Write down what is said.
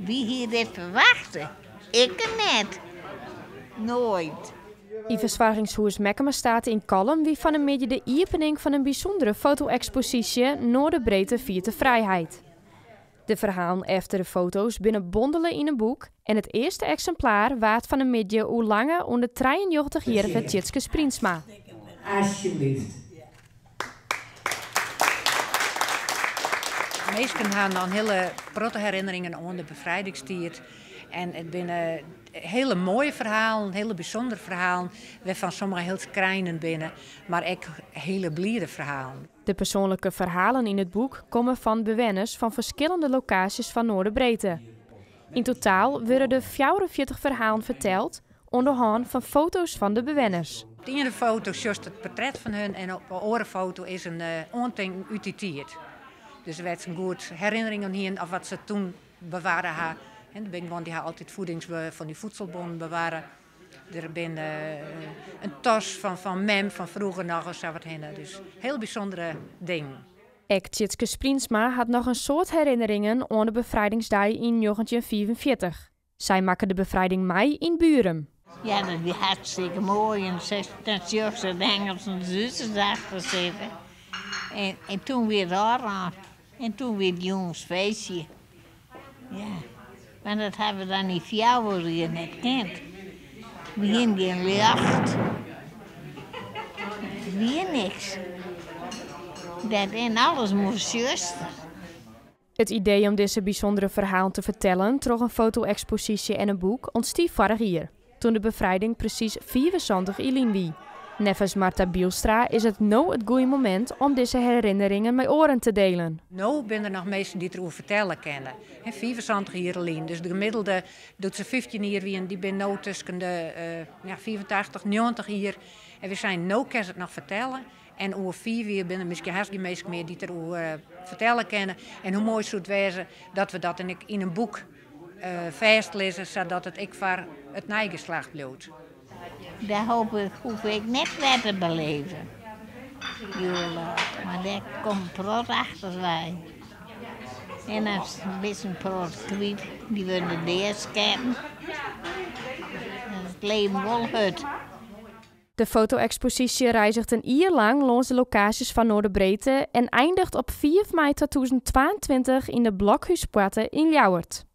Wie hier dit verwachten? Ik net. Nooit. In verzwaringshuis Mekkema staat in Kalm wie van een midje de opening van een bijzondere foto-expositie Noorderbreedte viert de vrijheid. De verhalen efter de foto's binnen bondelen in een boek en het eerste exemplaar waard van een midje hoe langer onder 93-jarige Tjitske Sprinsma. Alsjeblieft. Meesten hebben dan hele grote herinneringen aan de bevrijdingstijd. En het binnen hele mooie verhalen, hele bijzondere verhalen, waarvan sommige heel schrijnend binnen, maar ook hele blijde verhalen. De persoonlijke verhalen in het boek komen van bewoners van verschillende locaties van Noorderbreedte. In totaal worden er 44 verhalen verteld, onder de hand van foto's van de bewoners. Op de ene foto is juist het portret van hun en op de andere foto is een ontdekking uit die tijd. Dus er werd een goed herinneringen hier of wat ze toen bewaren hadden. En de Bingwan die altijd voedings van die voedselbonnen bewaren. Er ben een tas van mem van vroeger nog eens wat heen. Dus heel bijzondere dingen. Ook Tjitske Sprinsma had nog een soort herinneringen aan de bevrijdingsdag in 1944. Zij maken de bevrijding mee in Buren. Ja, dat is hartstikke mooi. En dat Joost en Engels en Duitsers achter zitten. En toen weer daar aan. En toen weer het jongensfeestje. Ja. Maar dat hebben we dan niet voor je net kent. Begin geen licht. Weer niks. Dat en alles moest juist. Het idee om deze bijzondere verhalen te vertellen, troch een foto-expositie en een boek, ontstief vorig jaar, toen de bevrijding precies 74 jaar wie. Nevens Marta Bielstra is het nou het goede moment om deze herinneringen met oren te delen. Nou zijn er nog mensen die erover vertellen kennen. 74 jaar alleen. Dus de gemiddelde doet ze 15 jaar wie en die ben nou tussen de 84, 90 jaar. En we zijn nou kunnen ze het nog vertellen. En over 4 jaar zijn er misschien hartstikke mensen meer die erover vertellen kennen. En hoe mooi zou het wezen dat we dat in een boek vastlezen, zodat het ik voor het nageslacht bloot. Dat hoef ik net weer te beleven. Maar daar komt brood achter wij. En als een beetje brood kwijt, die willen de eerst kennen. Dat is het leven wel goed. De foto-expositie reizigt een jaar lang langs de locaties van Noorderbreedte en eindigt op 4 mei 2022 in de Blokhuispoorten in Ljouwert.